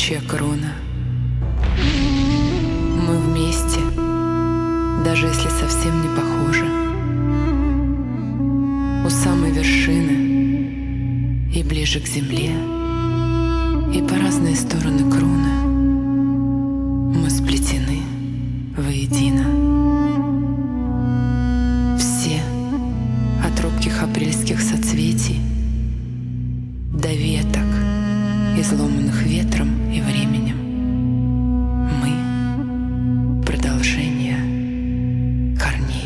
могучая крона. Мы вместе, даже если совсем не похожи. У самой вершины и ближе к земле, и по разные стороны кроны мы сплетены воедино. Все, от робких апрельских соцветий до веток, изломанных ветром и временем, мы — продолжение корней.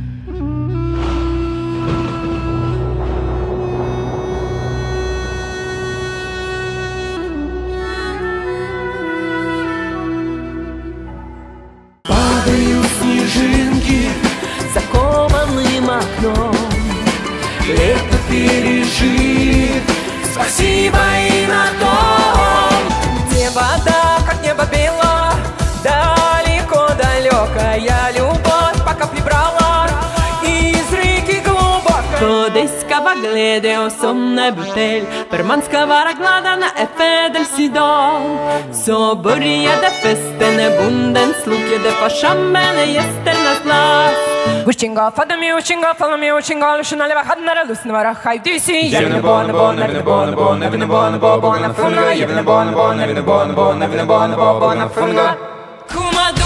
Падают снежинки за кованым окном. Лето пережит, спасибо и на том. Где вода, как небо бело, далеко-далекая любовь по капле брала из реки глубоко. Codescava glede o somne butel, per manskava raglada na efe del sidon. So börja de festen e bunden slukje de fashamene gäster nas glas. Gushinga fada mi ushinga fala mi ushinga lushna leva hadnara lusnvara haydisi. Yevne bon bon evne bon bon evne bon bon bon funga. Yevne bon bon evne bon bon evne bon bon bon funga. Kumado